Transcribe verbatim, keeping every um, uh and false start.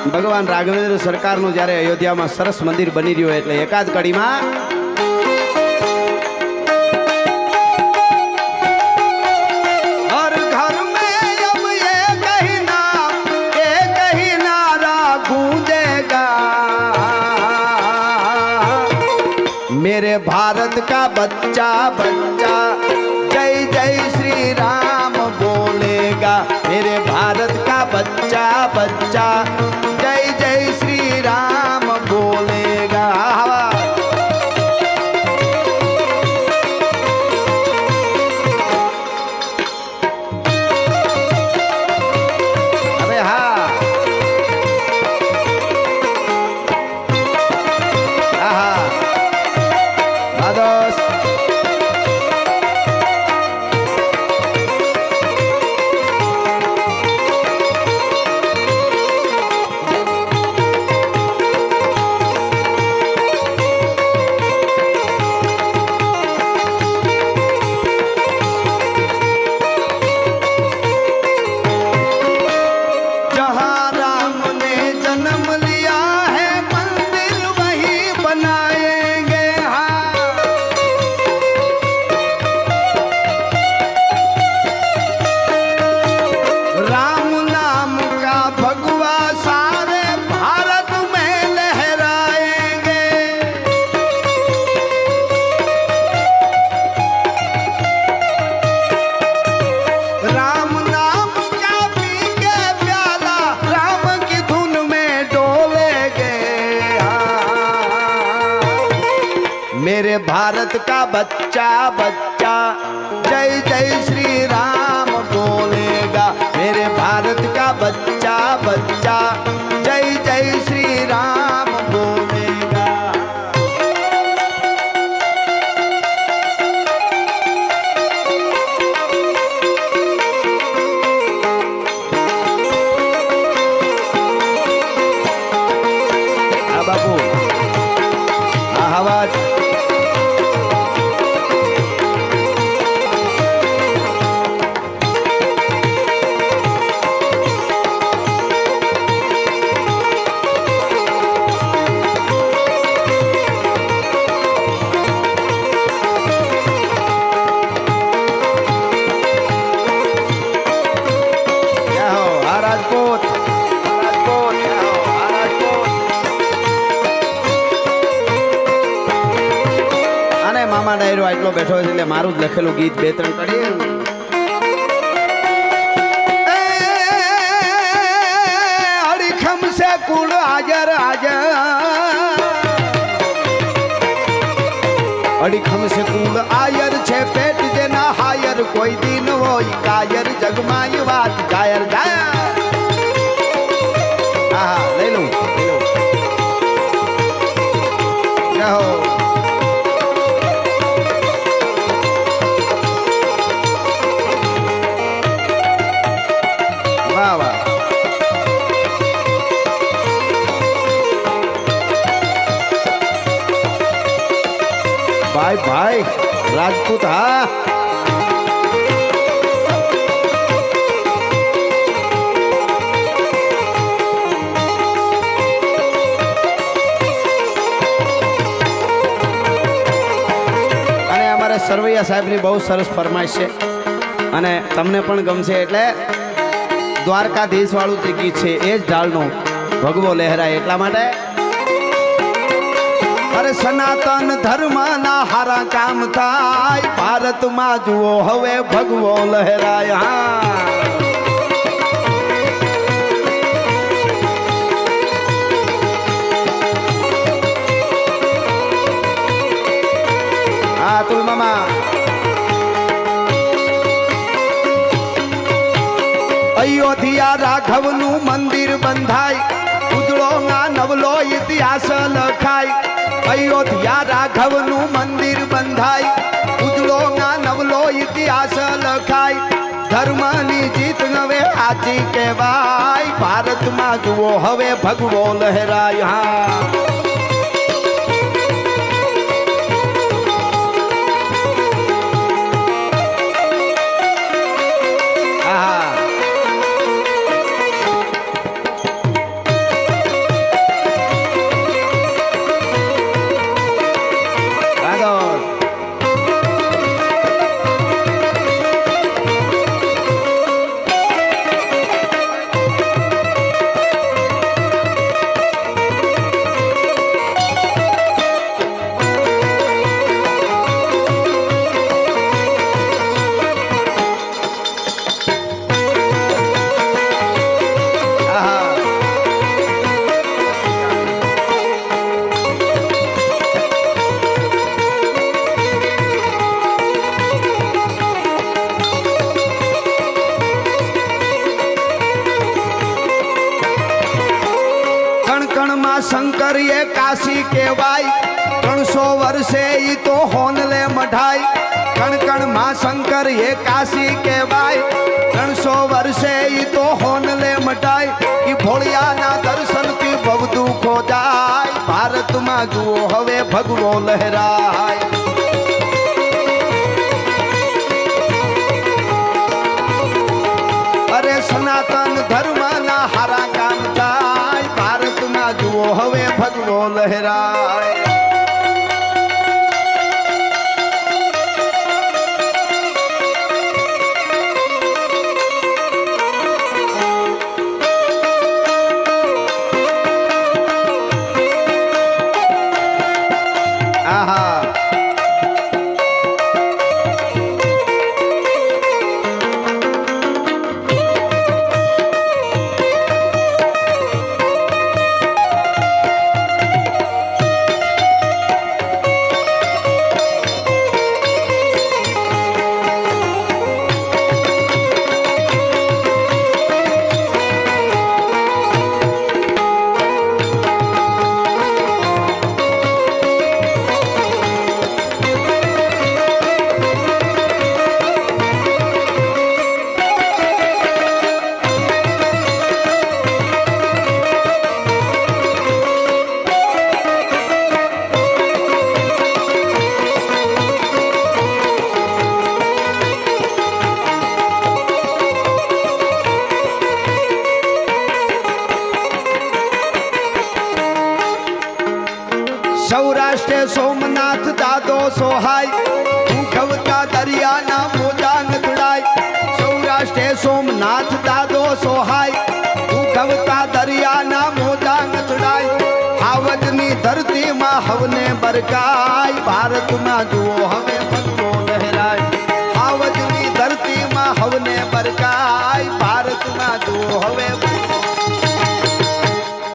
ભગવાન રાઘવેન્દ્ર સરકારનું જ્યારે અયોધ્યામાં સરસ મંદિર બની રહ્યું એટલે એકાદ કડીમાં मेरे भारत का बच्चा बच्चा जय जय श्री राम बोलेगा मेरे भारत का बच्चा बच्चा जय जय श्री राम बोलेगा अबे हाँ मेरे भारत का बच्चा बच्चा जय जय श्री राम बोलेगा मेरे भारत का बच्चा बच्चा जय जय श्री राम बोलेगा आ बाबू आवाज डायरो आटलो बैठो એટલે મારું જ લખેલું ગીત બે ત્રણ કડી અડીખમ સે કુળ હાજર હાજર અડીખમ સે કુળ આયર છે પેટ જેના હાયર કોઈ દિન હોય કાયર જગમાય વાત ગાયર ગાયા હા લઈ લઉં લઈ લઉં જાઓ भाई भाई राजपूत हाँ અને અમારે સરવૈયા સાહેબની બહુ સરસ ફરમાઈશ છે અને તમને પણ ગમશે એટલે દ્વારકાધીશ વાળું જે ગીત છે એ જ ઢાળનું ભગવો લહેરાય એટલા માટે अरे सनातन धर्म ना हारा काम थाय भारत में जुओ हवे भगवो लहराय हाँ तुल मामा अयोध्या राघवनु मंदिर बंधाय उजड़ो ना नवलो इतिहास लखाय अयोध्या राघवनु मंदिर बंधाय उजड़ो ना नवलो इतिहास लखाय धर्मनी जीत नवे हाची कहवाय भारत में जुओ हवे भगवो लहराय हाँ શંકર એ કાશી કહેવાય ત્રણસો વર્ષે ઈ તો હોનલે મઢાય કણ કણ માં શંકર એ કાશી કહેવાય ત્રણસો વર્ષે ઈ તો હોનલે મઢાય ઈ ભોળિયાના દર્શનથી ભવ દુખો જાય ભારતમાં જુઓ હવે ભગવો લહેરાય અરે સનાતન ધર્મના હારા કામ થાય ભારતમાં જુઓ હવે ભગવો લહેરાય સૌરાષ્ટ્રે સોમનાથ દાદો સોહાય ઉઘવતા દરિયાના મોજા નથડાય સૌરાષ્ટ્રે સોમનાથ દાદો સોહાય ઉઘવતા દરિયાના મોજા નથડાય આવજની ધરતીમાં હવને બરકાય ભારતમાં જુઓ હવે ભગવો લહેરાય આવજની ધરતીમાં હવને બરકાય ભારતમાં જુઓ હવે